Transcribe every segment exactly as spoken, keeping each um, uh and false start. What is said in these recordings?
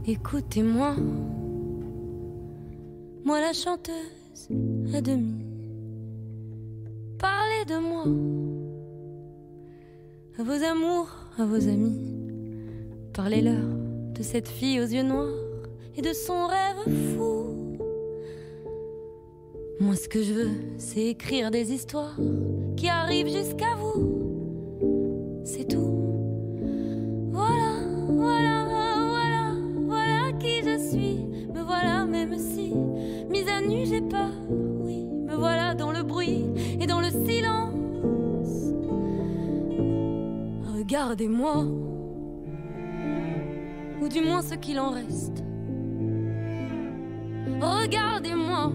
Écoutez-moi, moi la chanteuse à demi. Parlez de moi, à vos amours, à vos amis. Parlez-leur de cette fille aux yeux noirs et de son rêve fou. Moi ce que je veux, c'est écrire des histoires qui arrivent jusqu'à vous. C'est tout. Voilà, voilà, voilà, voilà qui je suis. Me voilà même si, mise à nu j'ai peur. Oui, me voilà dans le bruit et dans le silence. Regardez-moi, ou du moins ce qu'il en reste. Regardez-moi,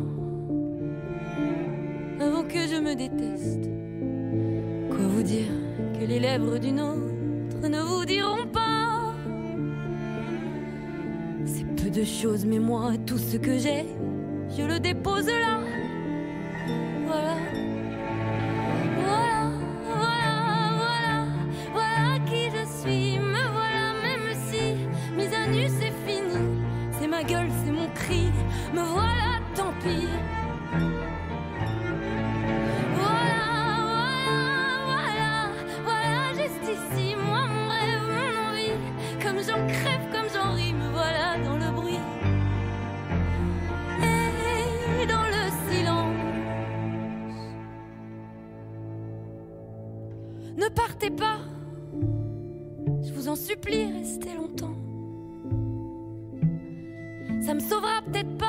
avant que je me déteste. Quoi vous dire que les lèvres d'une autre ne vous diront pas? C'est peu de choses, mais moi, tout ce que j'ai, je le dépose là. Voilà. Voilà, voilà, voilà, voilà qui je suis. Me voilà même si, mise à nu c'est fini. C'est ma gueule, c'est mon cri. Me voilà, tant pis. J'en crève comme j'en ris, me voilà dans le bruit et dans le silence. Ne partez pas, je vous en supplie, restez longtemps. Ça me sauvera peut-être pas